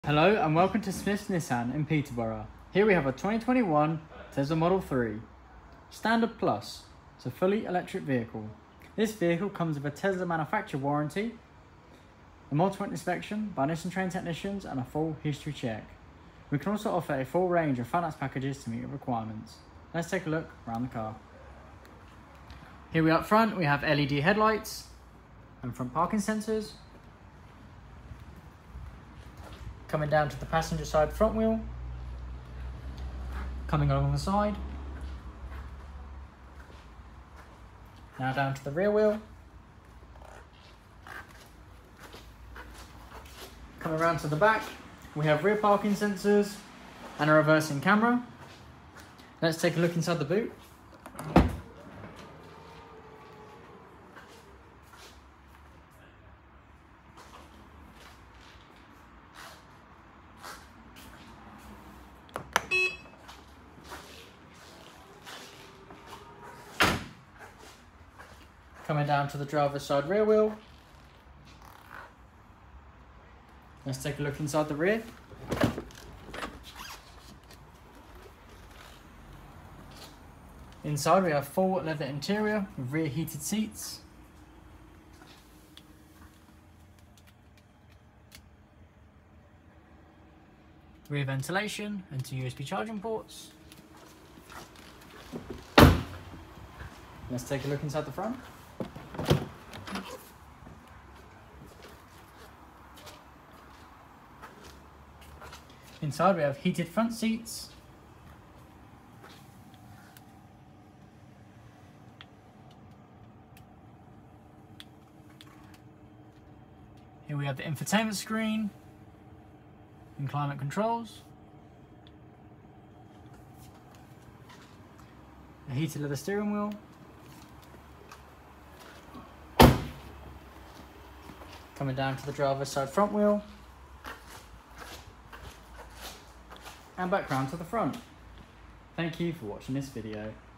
Hello and welcome to Smith's Nissan in Peterborough. Here we have a 2021 Tesla Model 3 Standard Plus. It's a fully electric vehicle. This vehicle comes with a Tesla manufacturer warranty, a multi-point inspection by Nissan trained technicians and a full history check. We can also offer a full range of finance packages to meet your requirements. Let's take a look around the car. Here we up front we have LED headlights and front parking sensors. Coming down to the passenger side front wheel, coming along the side, now down to the rear wheel, coming around to the back, we have rear parking sensors and a reversing camera. Let's take a look inside the boot. Coming down to the driver's side rear wheel. Let's take a look inside the rear. Inside we have full leather interior with rear heated seats. Rear ventilation and two USB charging ports. Let's take a look inside the front. Inside we have heated front seats, here we have the infotainment screen and climate controls, a heated leather steering wheel, coming down to the driver's side front wheel, and back round to the front. Thank you for watching this video.